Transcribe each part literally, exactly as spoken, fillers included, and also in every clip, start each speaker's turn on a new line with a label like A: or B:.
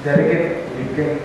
A: Delegate, you can,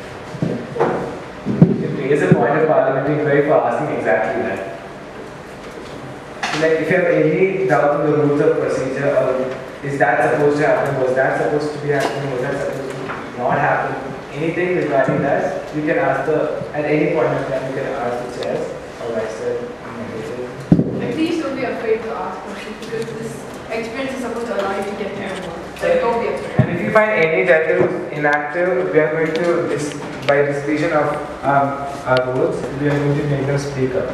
A: you can raise a point of parliamentary inquiry for asking exactly that. So like if you have any doubt in the rules of procedure, or is that supposed to happen, was that supposed to be happening, was that supposed to not happen, anything regarding that, you can ask the, at any point in time, you can ask the chairs or vice chair.
B: Please don't be afraid to ask questions because this experience is supposed to allow you to get to know more. So don't be afraid.
A: And if you find any judge who is inactive, we are going to, dis by discretion of um, our rules, we are going to make them speak up.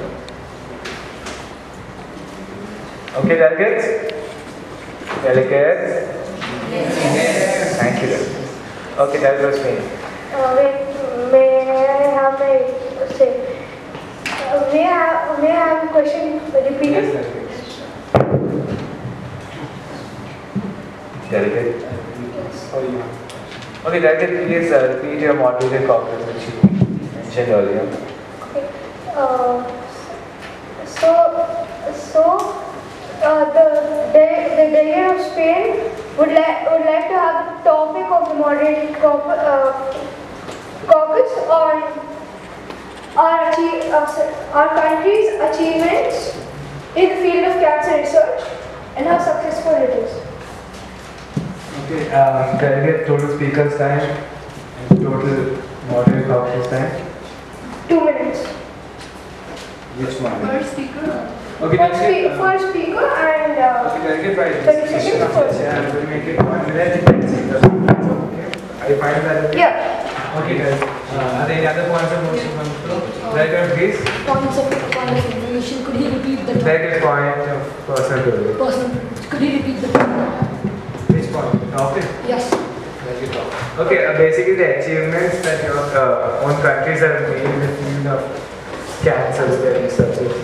A: Okay, delegates? Delegates? Yes. Thank you, delegates. Okay, that was me.
C: Uh, wait, may I have my say? Uh, may, I have, may I have a question repeated?
A: Yes, delegate. Delegate?
C: Yes.
A: Oh, you. Okay, delegate, please uh, repeat your moderated caucus which you mentioned earlier.
C: Okay. Uh, so, so uh, the, the the delegate of Spain would like would like to have the topic of the moderated caucus, uh, caucus on our achieve, uh, our country's achievements in the field of cancer research and how successful it is.
A: Okay, uh, delegate total speakers time and total moderated caucus time.
C: Two minutes.
A: Which one?
B: First speaker.
A: Okay,
C: First,
A: delegate.
C: spe first speaker and uh,
A: Okay, delegate, by
C: thirty
A: discussion
C: seconds
A: of the
C: first.
A: chair, we'll make it one minute and ten seconds. Okay, are you fine with that? Okay?
C: Yeah.
A: Okay, guys. Uh, are there any other points of motion on the floor? Delegate, please.
D: Points of, point of information. Could he repeat the
A: Delegate point of personal privilege.
D: personal? Could he repeat the
A: Which point? Topic?
D: Yes.
A: Delegate topic. Okay, uh, basically the achievements that your uh, own countries have made in the field of cancer research.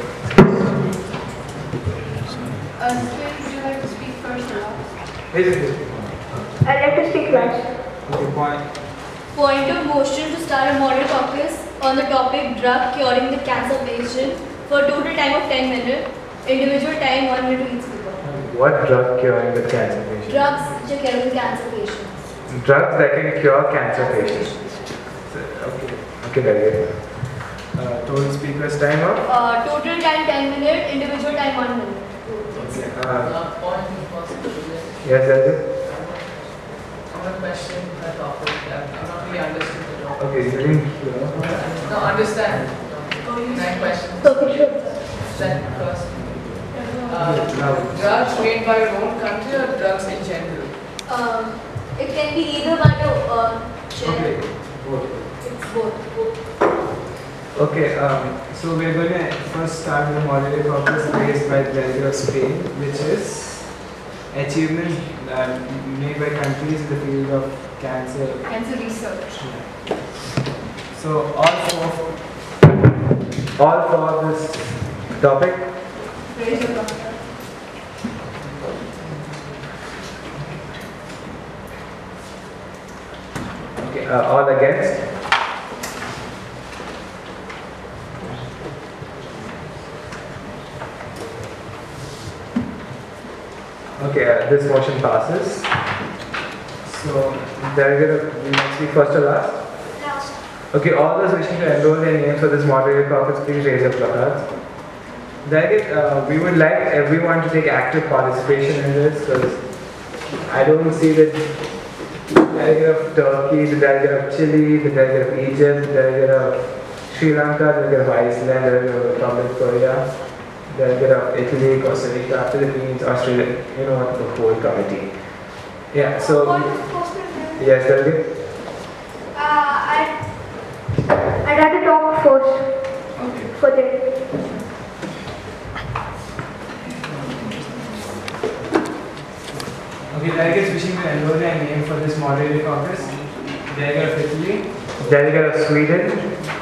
B: Uh, Sway, would you like to speak first or last?
A: Which is this?
C: I'd like to speak last.
A: Okay, point.
E: Point of motion to start a model caucus on the topic drug curing the cancer patient for a total time of ten minutes. Individual time one minute to each speaker.
A: What drug curing the cancer patient?
E: Drugs which are curing cancer patients.
A: Drugs that can cure cancer patients. Okay, okay, delegate. Uh, total speakers time up.
E: Uh, total time ten minutes. Individual time one minute.
A: Okay. Uh,
F: point is possible.
A: yes, delegate.
F: I have a question that topic that I'm not really understood the topic.
A: Okay, you didn't hear.
F: No, understand. My question.
C: Okay, sure.
F: Second first. Uh, drugs made by your own country or drugs in general?
E: Um, it can be either by the uh, chair.
A: Okay, both.
E: It's both.
A: Okay, um, so we're going to first start with the moderated caucus raised by the delegate of Spain, which is achievement uh, made by countries in the field of cancer.
B: Cancer research.
A: So all four, all for this topic.
B: Raise your hand.
A: Okay, uh, all against. Okay, uh, this motion passes. So, delegate, we must speak first or last?
C: Last.
A: Okay, all those wishing to enroll their names for this moderated caucus, please raise your placards. Delegate, uh, we would like everyone to take active participation in this because I don't see the delegate of Turkey, the delegate of Chile, the delegate of Egypt, the delegate of Sri Lanka, the delegate of Iceland, the delegate of Republic of Korea, delegate of Italy, Costa Rica, Philippines, Australia, you know what, the whole committee. Yeah, so,
C: Point of question.
A: yes, delegate.
C: Uh, I'd, I'd like to talk first.
A: Okay.
C: For the
A: Okay, delegates wishing to enroll their name for this moderated caucus. Delegate of Italy, delegate of Sweden,